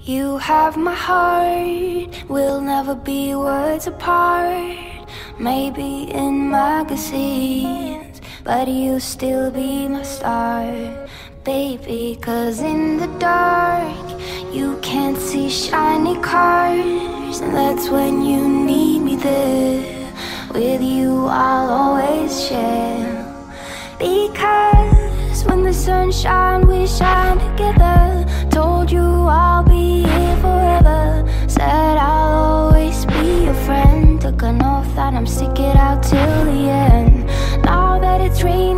You have my heart, we'll never be words apart. Maybe in magazines, but you'll still be my star, baby. 'Cause in the dark, you can't see shiny cars, and that's when you need me there. With you I'll always share, because when the sun shines, we shine together. Told you I'll be here forever, said I'll always be your friend. Took an oath that I'm stick it out till the end. Now that it's raining